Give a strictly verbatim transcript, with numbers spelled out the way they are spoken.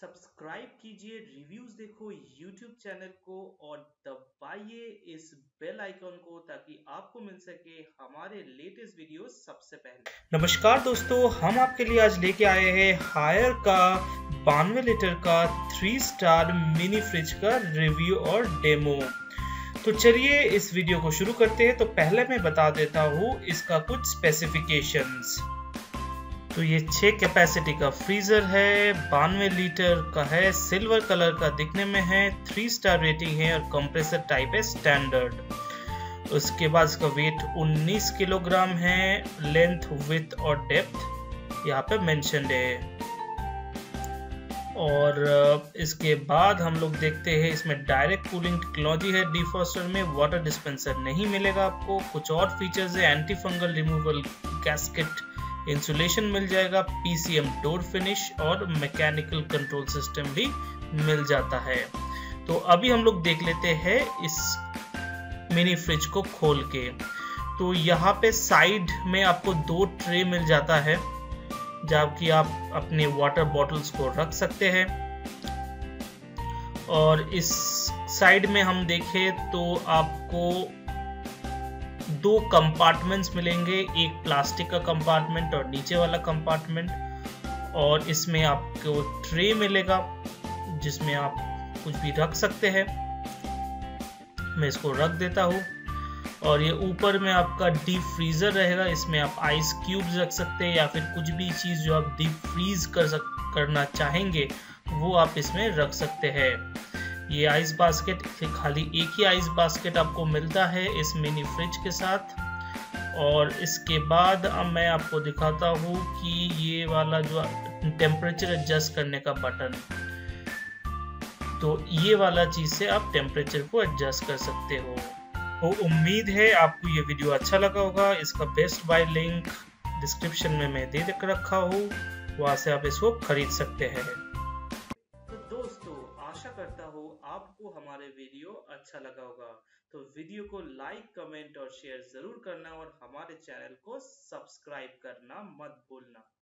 Subscribe कीजिए, reviews देखो YouTube channel को और दबाइए इस बेल आइकॉन को ताकि आपको मिल सके हमारे लेटेस्ट वीडियोस सबसे पहले। नमस्कार दोस्तों, हम आपके लिए आज लेके आए हैं हायर का बानवे लीटर का थ्री स्टार मिनी फ्रिज का रिव्यू और डेमो। तो चलिए इस वीडियो को शुरू करते हैं। तो पहले मैं बता देता हूँ इसका कुछ स्पेसिफिकेशंस। तो ये छह कैपेसिटी का फ्रीजर है, बानवे लीटर का है, सिल्वर कलर का दिखने में है, थ्री स्टार रेटिंग है और कंप्रेसर टाइप है स्टैंडर्ड। उसके बाद इसका वेट उन्नीस किलोग्राम है, लेंथ विड्थ और डेप्थ यहाँ पे मेंशन्ड है। और इसके बाद हम लोग देखते हैं इसमें डायरेक्ट कूलिंग टेक्नोलॉजी है डिफ्रॉस्टर में, वाटर डिस्पेंसर नहीं मिलेगा आपको। कुछ और फीचर्स है, anti fungal removal gasket insulation मिल जाएगा, पीसीएम डोर फिनिश और मैकेनिकल कंट्रोल सिस्टम भी मिल जाता है। तो अभी हम लोग देख लेते हैं इस मिनी फ्रिज को खोल के। तो यहाँ पे साइड में आपको दो ट्रे मिल जाता है जबकि आप अपने वाटर बॉटल्स को रख सकते हैं। और इस साइड में हम देखें तो आपको दो कंपार्टमेंट्स मिलेंगे, एक प्लास्टिक का कंपार्टमेंट और नीचे वाला कंपार्टमेंट। और इसमें आपको ट्रे मिलेगा जिसमें आप कुछ भी रख सकते हैं। मैं इसको रख देता हूँ। और ये ऊपर में आपका डीप फ्रीजर रहेगा, इसमें आप आइस क्यूब्स रख सकते हैं या फिर कुछ भी चीज़ जो आप डीप फ्रीज कर सक करना चाहेंगे वो आप इसमें रख सकते हैं। ये आइस बास्केट, खाली एक ही आइस बास्केट आपको मिलता है इस मिनी फ्रिज के साथ। और इसके बाद अब मैं आपको दिखाता हूँ कि ये वाला जो टेम्परेचर एडजस्ट करने का बटन, तो ये वाला चीज़ से आप टेम्परेचर को एडजस्ट कर सकते हो। तो उम्मीद है आपको ये वीडियो अच्छा लगा होगा। इसका बेस्ट बाय लिंक डिस्क्रिप्शन में मैं दे रखा हूँ, वहाँ से आप इसको खरीद सकते हैं। तो दोस्तों, आशा करता हूँ आपको हमारे वीडियो अच्छा लगा होगा। तो वीडियो को लाइक, कमेंट और शेयर जरूर करना और हमारे चैनल को सब्सक्राइब करना मत भूलना।